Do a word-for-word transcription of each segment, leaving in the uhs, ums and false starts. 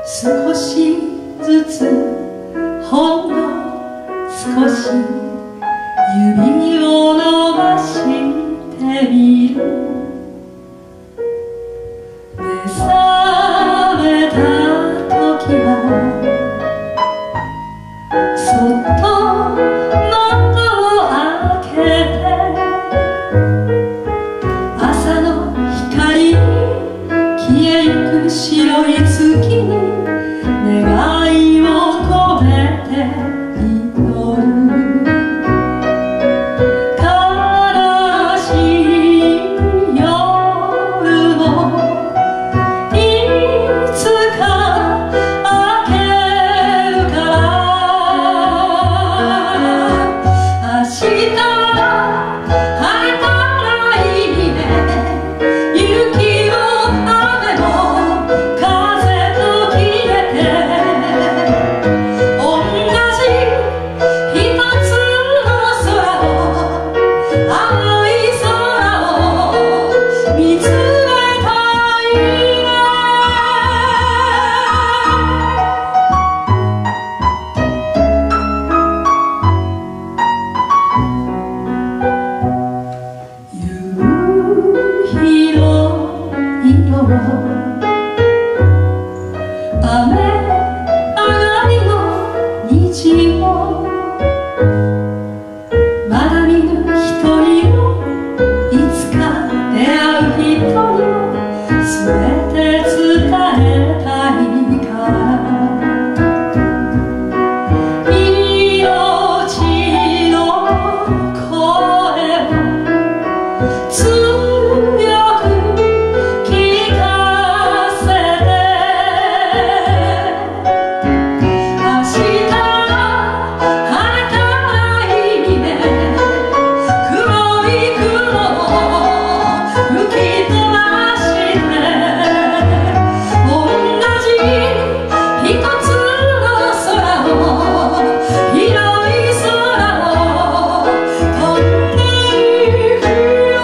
少しずつほんの少し指を伸ばしてみる。目覚めた時はそっと窓を開けて朝の光に消えゆく白い月に願いを込めて祈る。悲しい夜もいつか明けるから。明日は晴れたらいいね。雪も雨も風と消えて同じ一つの空を青い空を見つめたいね。夕日の色を雨上がりの虹をまだ見ぬ一人をいつか出会う人にも全て伝えたいから。命の声を強く聞かせて明日晴れたらいいね。黒い雲を吹き飛ばして同じ一つの空を広い空を飛んでゆくよ。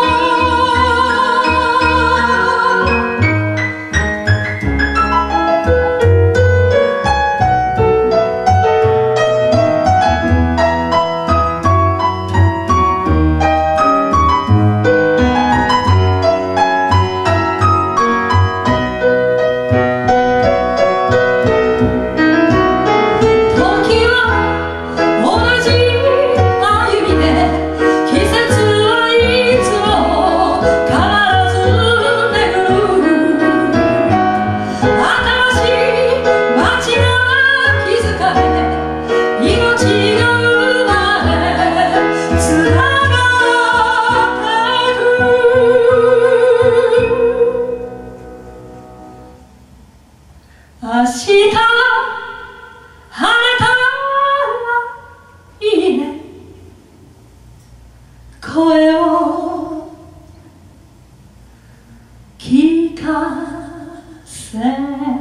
時は同じ歩みで季節はいつも変わらず巡る。新しい街が築かれ命が生まれつながってく。明日晴れたらいいね。声を聞かせ